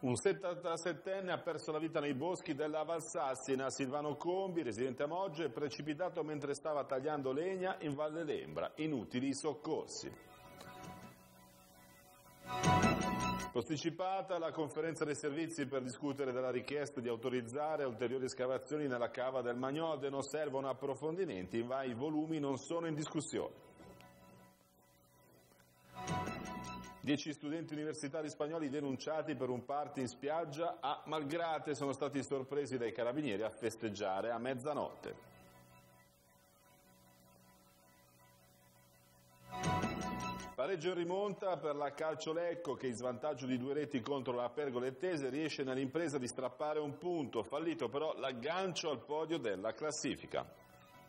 Un 77enne ha perso la vita nei boschi della Valsassina. Silvano Combi, residente a Moggio, è precipitato mentre stava tagliando legna in Valle Lembra. Inutili i soccorsi. Posticipata la conferenza dei servizi per discutere della richiesta di autorizzare ulteriori scavazioni nella cava del Magnodeno. Servono approfondimenti, ma i volumi non sono in discussione. 10 studenti universitari spagnoli denunciati per un party in spiaggia a Malgrate sono stati sorpresi dai carabinieri a festeggiare a mezzanotte. Pareggio in rimonta per la Calcio Lecco che in svantaggio di 2 reti contro la Pergolettese riesce nell'impresa di strappare un punto, fallito però l'aggancio al podio della classifica.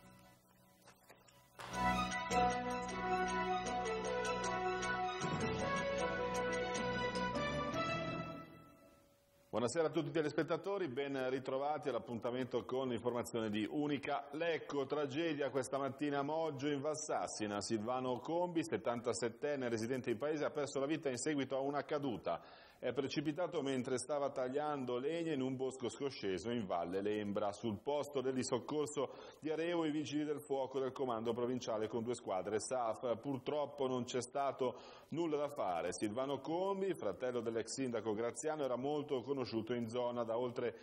Buonasera a tutti i telespettatori, ben ritrovati all'appuntamento con l'informazione di Unica Lecco. Tragedia questa mattina a Moggio in Valsassina. Silvano Combi, 77enne residente in paese, ha perso la vita in seguito a una caduta. È precipitato mentre stava tagliando legna in un bosco scosceso in Valle Lembra. Sul posto del soccorso di Areo i vigili del fuoco del comando provinciale con 2 squadre SAF. Purtroppo non c'è stato nulla da fare. Silvano Combi, fratello dell'ex sindaco Graziano, era molto conosciuto in zona da oltre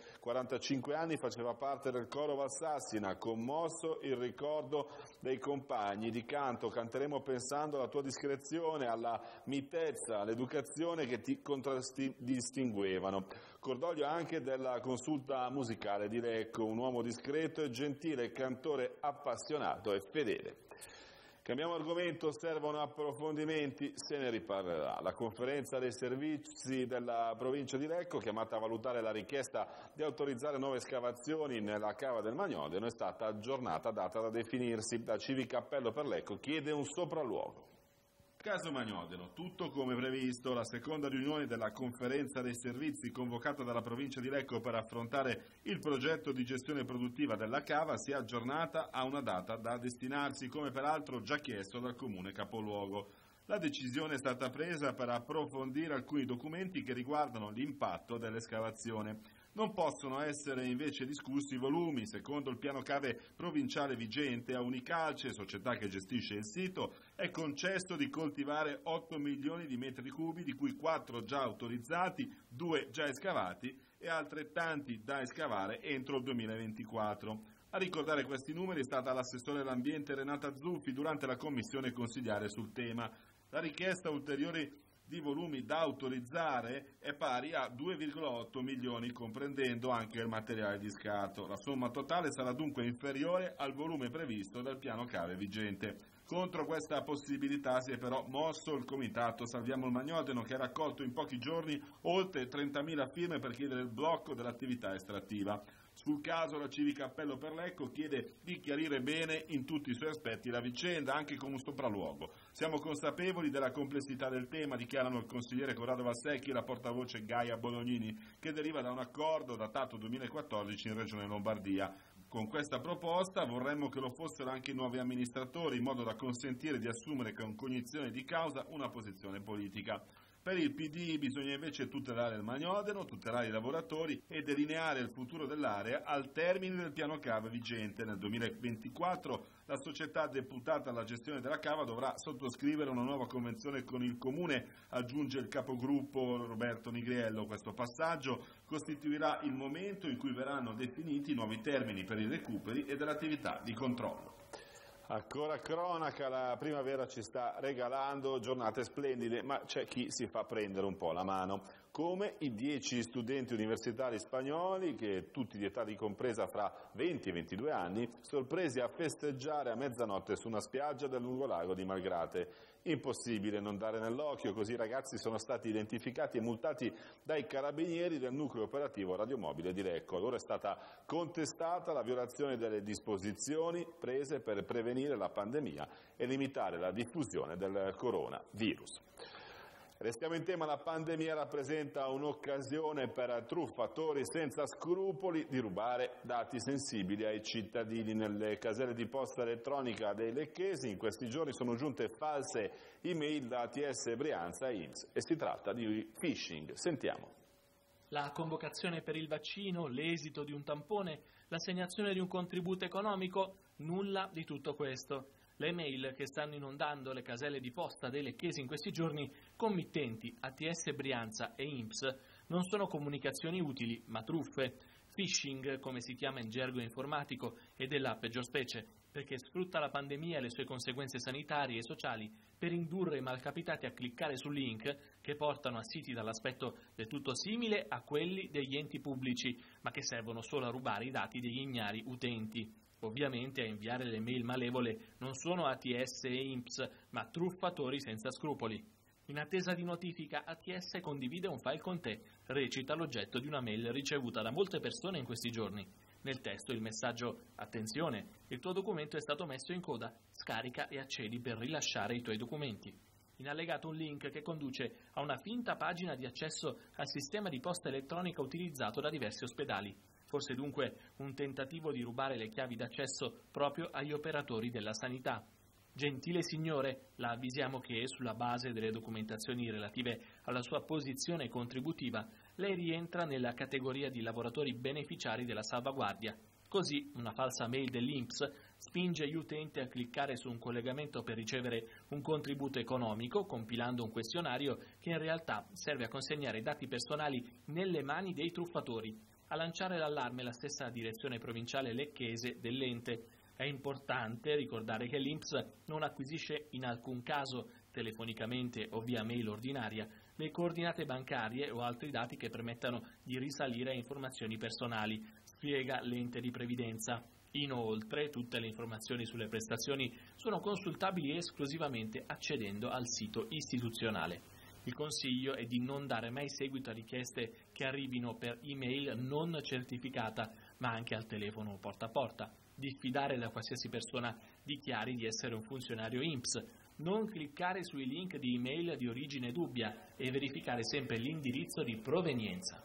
45 anni, faceva parte del coro Valsassina. Commosso il ricordo dei compagni di canto. Canteremo pensando alla tua discrezione, alla mitezza, all'educazione che ti contraddistinguevano. Cordoglio anche della consulta musicale di Lecco, un uomo discreto e gentile, cantore appassionato e fedele. Cambiamo argomento, servono approfondimenti, se ne riparlerà. La conferenza dei servizi della provincia di Lecco, chiamata a valutare la richiesta di autorizzare nuove scavazioni nella cava del Magnodeno, è stata aggiornata, data da definirsi. La Civica Appello per Lecco chiede un sopralluogo. Caso Magnodeno, tutto come previsto. La seconda riunione della conferenza dei servizi convocata dalla provincia di Lecco per affrontare il progetto di gestione produttiva della cava si è aggiornata a una data da destinarsi, come peraltro già chiesto dal comune capoluogo. La decisione è stata presa per approfondire alcuni documenti che riguardano l'impatto dell'escavazione. Non possono essere invece discussi i volumi. Secondo il piano cave provinciale vigente, a Unicalce, società che gestisce il sito, è concesso di coltivare 8 milioni di metri cubi, di cui 4 già autorizzati, 2 già escavati e altrettanti da escavare entro il 2024. A ricordare questi numeri è stata l'assessore all'ambiente Renata Zuffi durante la commissione consigliare sul tema. La richiesta ulteriori di volumi da autorizzare è pari a 2,8 milioni, comprendendo anche il materiale di scarto. La somma totale sarà dunque inferiore al volume previsto dal piano cave vigente. Contro questa possibilità si è però mosso il comitato Salviamo il Magnodeno, che ha raccolto in pochi giorni oltre 30.000 firme per chiedere il blocco dell'attività estrattiva. Sul caso la Civica Appello per Lecco chiede di chiarire bene in tutti i suoi aspetti la vicenda, anche con un sopralluogo. Siamo consapevoli della complessità del tema, dichiarano il consigliere Corrado Valsecchi e la portavoce Gaia Bolognini, che deriva da un accordo datato 2014 in Regione Lombardia. Con questa proposta vorremmo che lo fossero anche i nuovi amministratori, in modo da consentire di assumere con cognizione di causa una posizione politica. Per il PD bisogna invece tutelare il Magnodeno, tutelare i lavoratori e delineare il futuro dell'area al termine del piano cava vigente. Nel 2024 la società deputata alla gestione della cava dovrà sottoscrivere una nuova convenzione con il Comune, aggiunge il capogruppo Roberto Nigriello. Questo passaggio costituirà il momento in cui verranno definiti i nuovi termini per i recuperi e dell'attività di controllo. Ancora cronaca, la primavera ci sta regalando giornate splendide, ma c'è chi si fa prendere un po' la mano, come i 10 studenti universitari spagnoli, che tutti di età compresa fra 20 e 22 anni, sorpresi a festeggiare a mezzanotte su una spiaggia del lungolago di Malgrate. Impossibile non dare nell'occhio, così i ragazzi sono stati identificati e multati dai carabinieri del nucleo operativo radiomobile di Lecco. Loro è stata contestata la violazione delle disposizioni prese per prevenire la pandemia e limitare la diffusione del coronavirus. Restiamo in tema, la pandemia rappresenta un'occasione per truffatori senza scrupoli di rubare dati sensibili ai cittadini. Nelle caselle di posta elettronica dei lecchesi in questi giorni sono giunte false email da ATS Brianza e INPS e si tratta di phishing. Sentiamo. La convocazione per il vaccino, l'esito di un tampone, l'assegnazione di un contributo economico? Nulla di tutto questo. Le mail che stanno inondando le caselle di posta dei lecchesi in questi giorni, committenti, ATS Brianza e INPS, non sono comunicazioni utili, ma truffe. Phishing, come si chiama in gergo informatico, è della peggior specie, perché sfrutta la pandemia e le sue conseguenze sanitarie e sociali per indurre i malcapitati a cliccare su link che portano a siti dall'aspetto del tutto simile a quelli degli enti pubblici, ma che servono solo a rubare i dati degli ignari utenti. Ovviamente a inviare le mail malevole non sono ATS e INPS, ma truffatori senza scrupoli. In attesa di notifica, ATS condivide un file con te, recita l'oggetto di una mail ricevuta da molte persone in questi giorni. Nel testo il messaggio «Attenzione, il tuo documento è stato messo in coda, scarica e accedi per rilasciare i tuoi documenti». In allegato un link che conduce a una finta pagina di accesso al sistema di posta elettronica utilizzato da diversi ospedali. Forse dunque un tentativo di rubare le chiavi d'accesso proprio agli operatori della sanità. Gentile signore, la avvisiamo che, sulla base delle documentazioni relative alla sua posizione contributiva, lei rientra nella categoria di lavoratori beneficiari della salvaguardia. Così, una falsa mail dell'INPS spinge gli utenti a cliccare su un collegamento per ricevere un contributo economico, compilando un questionario che in realtà serve a consegnare i dati personali nelle mani dei truffatori. A lanciare l'allarme la stessa direzione provinciale lecchese dell'ente. È importante ricordare che l'INPS non acquisisce in alcun caso, telefonicamente o via mail ordinaria, le coordinate bancarie o altri dati che permettano di risalire a informazioni personali, spiega l'ente di previdenza. Inoltre, tutte le informazioni sulle prestazioni sono consultabili esclusivamente accedendo al sito istituzionale. Il consiglio è di non dare mai seguito a richieste che arrivino per email non certificata, ma anche al telefono porta a porta. Diffidare da qualsiasi persona dichiari di essere un funzionario INPS. Non cliccare sui link di email di origine dubbia e verificare sempre l'indirizzo di provenienza.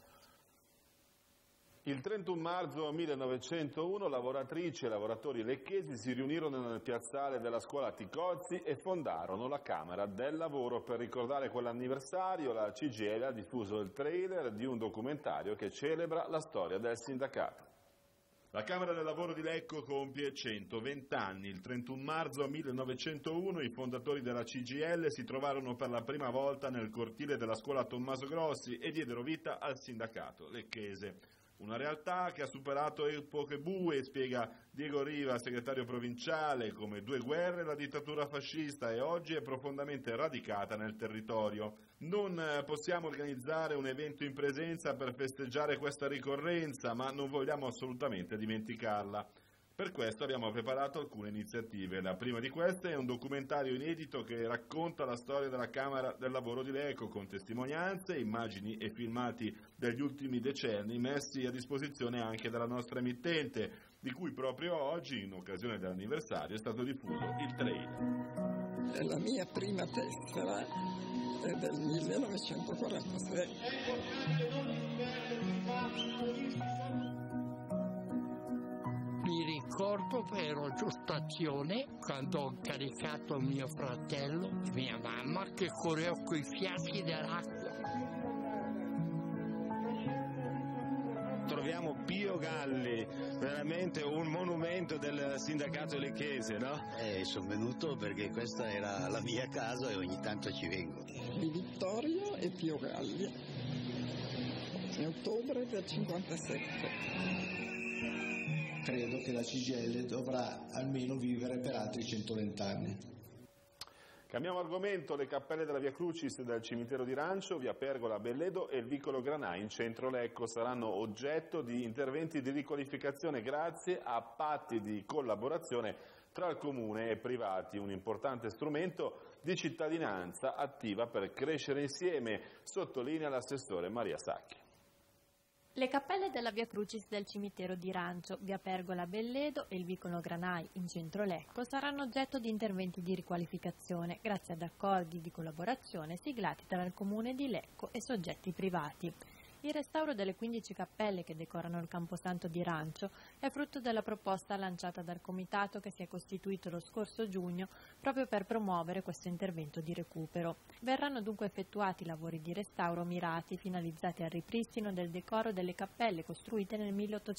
Il 31 marzo 1901 lavoratrici e lavoratori lecchesi si riunirono nel piazzale della scuola Ticozzi e fondarono la Camera del Lavoro. Per ricordare quell'anniversario la CGIL ha diffuso il trailer di un documentario che celebra la storia del sindacato. La Camera del Lavoro di Lecco compie 120 anni. Il 31 marzo 1901 i fondatori della CGIL si trovarono per la prima volta nel cortile della scuola Tommaso Grossi e diedero vita al sindacato lecchese. Una realtà che ha superato epoche bue, spiega Diego Riva, segretario provinciale, come due guerre e la dittatura fascista, e oggi è profondamente radicata nel territorio. Non possiamo organizzare un evento in presenza per festeggiare questa ricorrenza, ma non vogliamo assolutamente dimenticarla. Per questo abbiamo preparato alcune iniziative. La prima di queste è un documentario inedito che racconta la storia della Camera del Lavoro di Lecco, con testimonianze, immagini e filmati degli ultimi decenni messi a disposizione anche dalla nostra emittente, di cui proprio oggi, in occasione dell'anniversario, è stato diffuso il trailer. La mia prima tessera è del 1946. Mi ricordo che ero giù stazione quando ho caricato mio fratello e mia mamma che correva coi fiaschi dell'acqua. Troviamo Pio Galli, veramente un monumento del sindacato lecchese, no? Sono venuto perché questa era la mia casa e ogni tanto ci vengo. Di Vittorio e Pio Galli, in ottobre del 57. Credo che la CGIL dovrà almeno vivere per altri 120 anni. Cambiamo argomento. Le cappelle della Via Crucis del cimitero di Rancio, Via Pergola a Belledo e il vicolo Granai in centro Lecco saranno oggetto di interventi di riqualificazione grazie a patti di collaborazione tra il comune e privati, un importante strumento di cittadinanza attiva per crescere insieme, sottolinea l'assessore Maria Sacchi. Le cappelle della Via Crucis del cimitero di Rancio, Via Pergola a Belledo e il vicolo Granai in centro Lecco saranno oggetto di interventi di riqualificazione grazie ad accordi di collaborazione siglati tra il comune di Lecco e soggetti privati. Il restauro delle 15 cappelle che decorano il Camposanto di Rancio è frutto della proposta lanciata dal comitato che si è costituito lo scorso giugno proprio per promuovere questo intervento di recupero. Verranno dunque effettuati lavori di restauro mirati finalizzati al ripristino del decoro delle cappelle costruite nel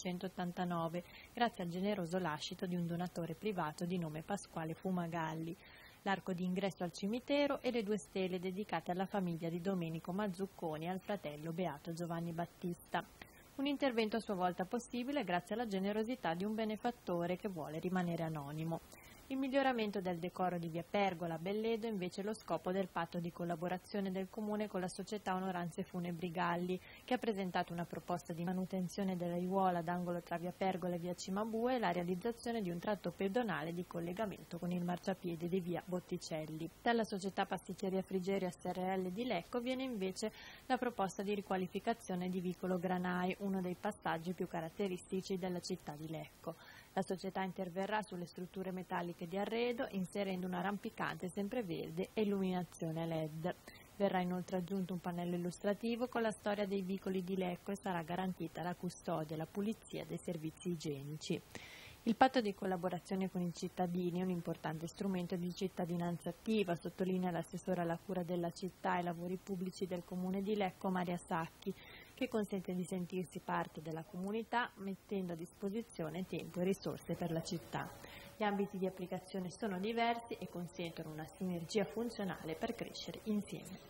1889 grazie al generoso lascito di un donatore privato di nome Pasquale Fumagalli. L'arco di ingresso al cimitero e le 2 stele dedicate alla famiglia di Domenico Mazzucconi e al fratello Beato Giovanni Battista. Un intervento a sua volta possibile grazie alla generosità di un benefattore che vuole rimanere anonimo. Il miglioramento del decoro di via Pergola a Belledo è invece lo scopo del patto di collaborazione del Comune con la società Onoranze Funebri Galli, che ha presentato una proposta di manutenzione della aiuola d'angolo tra via Pergola e via Cimabue e la realizzazione di un tratto pedonale di collegamento con il marciapiede di via Botticelli. Dalla società Pasticceria Frigerio SRL di Lecco viene invece la proposta di riqualificazione di vicolo Granai, uno dei passaggi più caratteristici della città di Lecco. La società interverrà sulle strutture metalliche di arredo inserendo una rampicante sempreverde e illuminazione LED. Verrà inoltre aggiunto un pannello illustrativo con la storia dei vicoli di Lecco e sarà garantita la custodia e la pulizia dei servizi igienici. Il patto di collaborazione con i cittadini è un importante strumento di cittadinanza attiva, sottolinea l'assessore alla cura della città e ai lavori pubblici del Comune di Lecco Maria Sacchi, che consente di sentirsi parte della comunità mettendo a disposizione tempo e risorse per la città. Gli ambiti di applicazione sono diversi e consentono una sinergia funzionale per crescere insieme.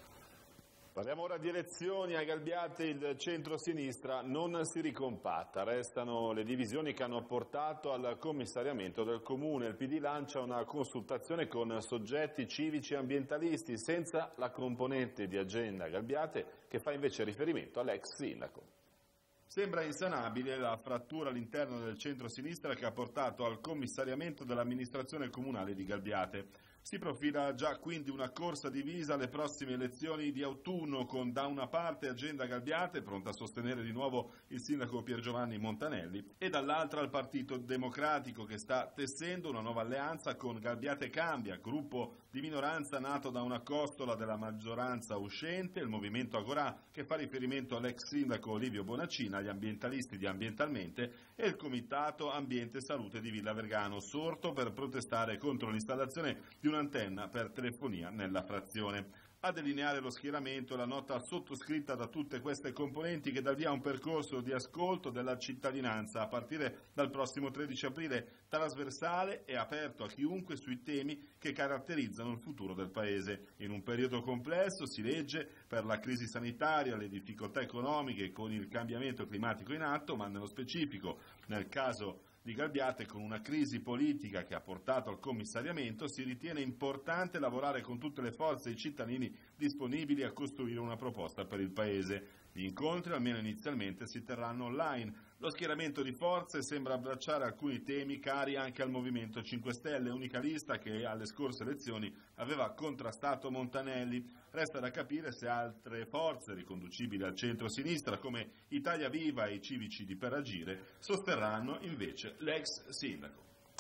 Parliamo ora di elezioni. A Galbiate il centro-sinistra non si ricompatta, restano le divisioni che hanno portato al commissariamento del comune. Il PD lancia una consultazione con soggetti civici e ambientalisti senza la componente di Agenda Galbiate che fa invece riferimento all'ex sindaco. Sembra insanabile la frattura all'interno del centro-sinistra che ha portato al commissariamento dell'amministrazione comunale di Galbiate. Si profila già quindi una corsa divisa alle prossime elezioni di autunno con da una parte Agenda Galbiate, pronta a sostenere di nuovo il sindaco Piergiovanni Montanelli, e dall'altra il Partito Democratico che sta tessendo una nuova alleanza con Galbiate Cambia, gruppo di minoranza nato da una costola della maggioranza uscente, il Movimento Agorà che fa riferimento all'ex sindaco Livio Bonacina, agli ambientalisti di Ambientalmente e il Comitato Ambiente e Salute di Villa Vergano, sorto per protestare contro l'installazione di un'antenna per telefonia nella frazione. A delineare lo schieramento la nota sottoscritta da tutte queste componenti che dà via un percorso di ascolto della cittadinanza a partire dal prossimo 13 aprile, trasversale e aperto a chiunque sui temi che caratterizzano il futuro del Paese. In un periodo complesso, si legge, per la crisi sanitaria, le difficoltà economiche con il cambiamento climatico in atto, ma nello specifico, nel caso di Galbiate, con una crisi politica che ha portato al commissariamento, si ritiene importante lavorare con tutte le forze e i cittadini disponibili a costruire una proposta per il Paese. Gli incontri, almeno inizialmente, si terranno online. Lo schieramento di forze sembra abbracciare alcuni temi cari anche al Movimento 5 Stelle, unica lista che alle scorse elezioni aveva contrastato Montanelli. Resta da capire se altre forze riconducibili al centro-sinistra, come Italia Viva e i Civici di Peragire, sosterranno invece l'ex sindaco.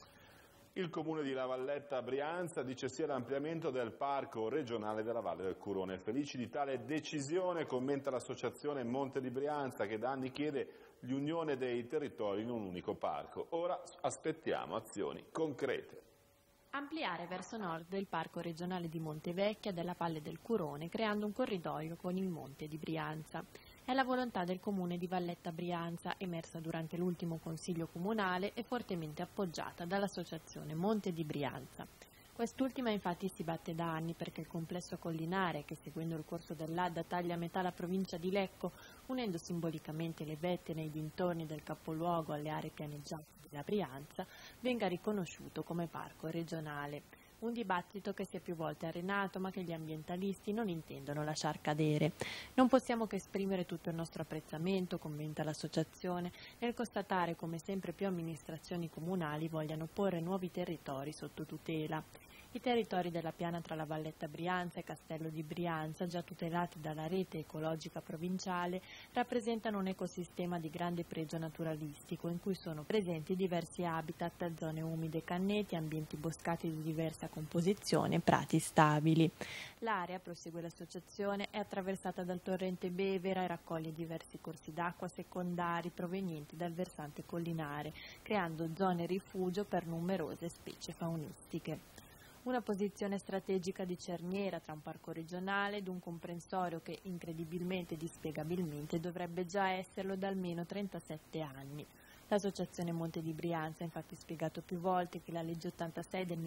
Il comune di La Valletta Brianza dice sì all'ampliamento del parco regionale della Valle del Curone. Felici di tale decisione, commenta l'associazione Monte di Brianza che da anni chiede l'unione dei territori in un unico parco. Ora aspettiamo azioni concrete. Ampliare verso nord il parco regionale di Montevecchia della Valle del Curone, creando un corridoio con il Monte di Brianza. È la volontà del comune di Valletta Brianza, emersa durante l'ultimo consiglio comunale e fortemente appoggiata dall'associazione Monte di Brianza. Quest'ultima infatti si batte da anni perché il complesso collinare, che seguendo il corso dell'Adda taglia a metà la provincia di Lecco, unendo simbolicamente le vette nei dintorni del capoluogo alle aree pianeggiate della Brianza, venga riconosciuto come parco regionale. Un dibattito che si è più volte arenato ma che gli ambientalisti non intendono lasciar cadere. Non possiamo che esprimere tutto il nostro apprezzamento, commenta l'associazione, nel constatare come sempre più amministrazioni comunali vogliano porre nuovi territori sotto tutela. I territori della piana tra la Valletta Brianza e Castello di Brianza, già tutelati dalla rete ecologica provinciale, rappresentano un ecosistema di grande pregio naturalistico in cui sono presenti diversi habitat, zone umide, canneti, ambienti boscati di diversa composizione, prati stabili. L'area, prosegue l'associazione, è attraversata dal torrente Bevera e raccoglie diversi corsi d'acqua secondari provenienti dal versante collinare, creando zone rifugio per numerose specie faunistiche. Una posizione strategica di cerniera tra un parco regionale ed un comprensorio che incredibilmente e dispiegabilmente dovrebbe già esserlo da almeno 37 anni. L'associazione Monte di Brianza ha infatti spiegato più volte che la legge 86 del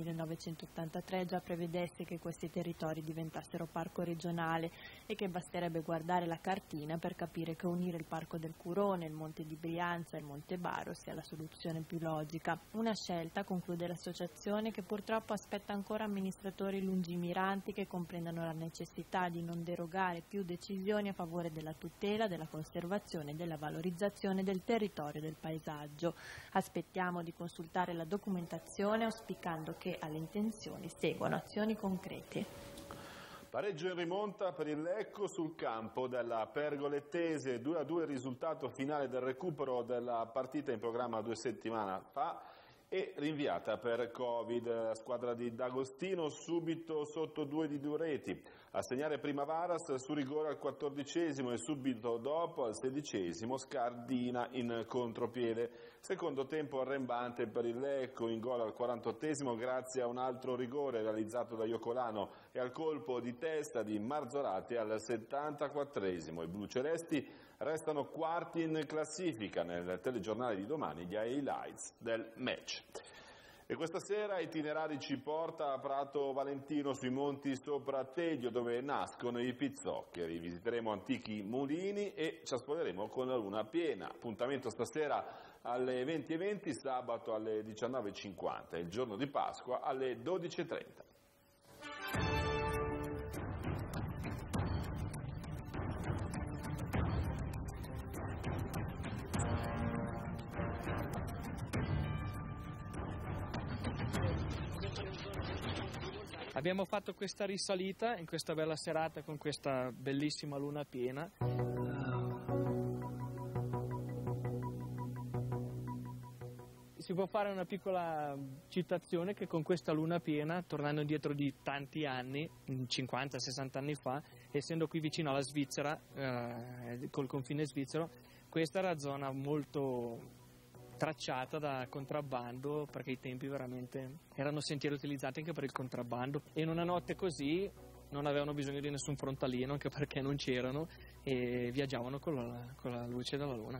1983 già prevedesse che questi territori diventassero parco regionale e che basterebbe guardare la cartina per capire che unire il Parco del Curone, il Monte di Brianza e il Monte Baro sia la soluzione più logica. Una scelta, conclude l'associazione, che purtroppo aspetta ancora amministratori lungimiranti che comprendano la necessità di non derogare più decisioni a favore della tutela, della conservazione e della valorizzazione del territorio del paesaggio. Aspettiamo di consultare la documentazione auspicando che alle intenzioni seguano azioni concrete. Pareggio in rimonta per il Lecco sul campo della Pergolettese, 2-2 il risultato finale del recupero della partita in programma 2 settimane fa e rinviata per Covid. La squadra di D'Agostino subito sotto 2 di Durreti. A segnare prima Varas su rigore al 14esimo e subito dopo al 16esimo Scardina in contropiede. Secondo tempo arrembante per il Lecco, in gol al 48esimo grazie a un altro rigore realizzato da Iocolano e al colpo di testa di Marzorati al 74esimo. I blucelesti restano quarti in classifica. Nel telegiornale di domani gli highlights del match. E questa sera Itinerari ci porta a Prato Valentino sui monti sopra Teglio dove nascono i pizzoccheri. Visiteremo antichi mulini e ci sposeremo con la luna piena. Appuntamento stasera alle 20:20, sabato alle 19:50, il giorno di Pasqua alle 12:30. Abbiamo fatto questa risalita in questa bella serata con questa bellissima luna piena. Si può fare una piccola citazione che con questa luna piena, tornando indietro di tanti anni, 50-60 anni fa, essendo qui vicino alla Svizzera, col confine svizzero, questa era una zona molto tracciata da contrabbando, perché ai tempi veramente erano sentieri utilizzati anche per il contrabbando, e in una notte così non avevano bisogno di nessun frontalino, anche perché non c'erano, e viaggiavano con la luce della luna.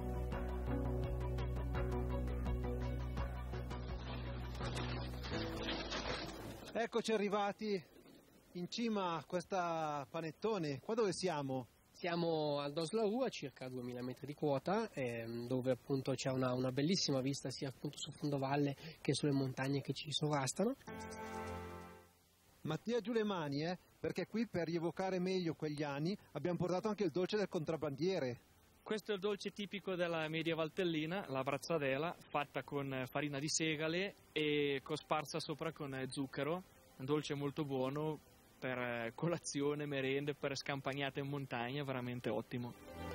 Eccoci arrivati in cima a questa panettone. Qua dove siamo? Siamo al Doslau a circa 2000 metri di quota, dove appunto c'è una bellissima vista sia appunto sul fondovalle che sulle montagne che ci sovrastano. Mattia giù le mani, perché qui per rievocare meglio quegli anni abbiamo portato anche il dolce del contrabbandiere. Questo è il dolce tipico della media valtellina, la brazzadela, fatta con farina di segale e cosparsa sopra con zucchero, un dolce molto buono per colazione, merende, per scampagnate in montagna, veramente ottimo.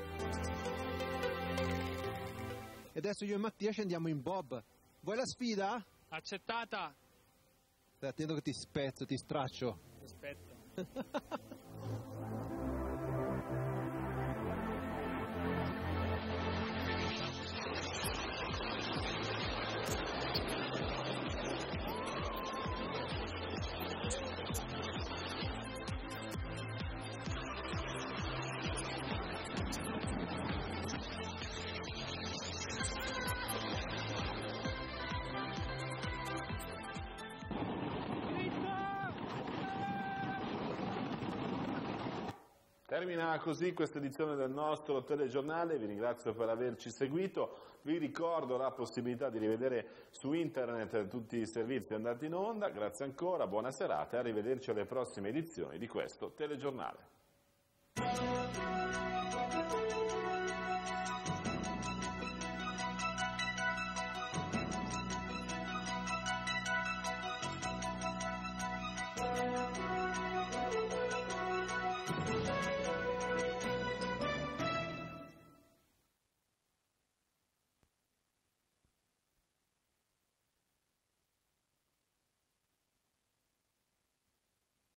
E adesso io e Mattia scendiamo in bob. Vuoi la sfida? Accettata! Stai attento che ti spezzo, ti straccio. Aspetta. Termina così questa edizione del nostro telegiornale, vi ringrazio per averci seguito, vi ricordo la possibilità di rivedere su internet tutti i servizi andati in onda, grazie ancora, buona serata e arrivederci alle prossime edizioni di questo telegiornale.